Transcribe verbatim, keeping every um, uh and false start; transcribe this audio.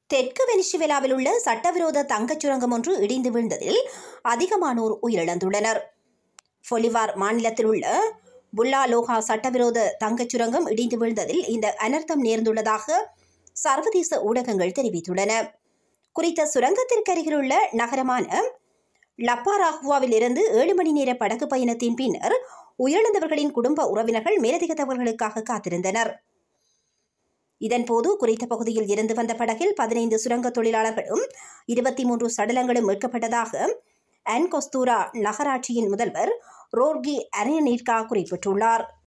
தெற்கு வெனிசுவேலாவில் உள்ள சட்டவிரோத தங்கச் சுரங்கம் ஒன்று இடிந்து வீழ்ந்ததில் அதிகமானோர் உயிரிழந்துள்ளனர். பொலிவார் மாநிலத்தில் உள்ள புல்லாலோகா சட்டவிரோத தங்கச் சுரங்கம் இடிந்து வீழ்ந்ததில் இந்த அனர்த்தம் நேர்ந்துள்ளதாக சர்வதேச ஊடகங்கள் தெரிவித்துள்ளன. குறித்த சுரங்கத்திற்கு அருகிலுள்ள நகரமான லப்பாராகுவாவில் இருந்து ஏழு மணி நேர படகு பயணத்தின் பின்னர் உயிரிழந்தவர்களின் குடும்ப உறவினர்கள் மேலதிக தகவல்களுக்காக காத்திருந்தனர். இதன்போது குறித்த பகுதியில் இருந்து வந்த படகில் பதினைந்து சுரங்க தொழிலாளர்களும் இருபத்தி மூன்று சடலங்களும் மீட்கப்பட்டதாக அன்கொஸ்தூரா நகராட்சியின் முதல்வர் ரோர்கி அரேனிர்கா குறிப்பிட்டுள்ளார்.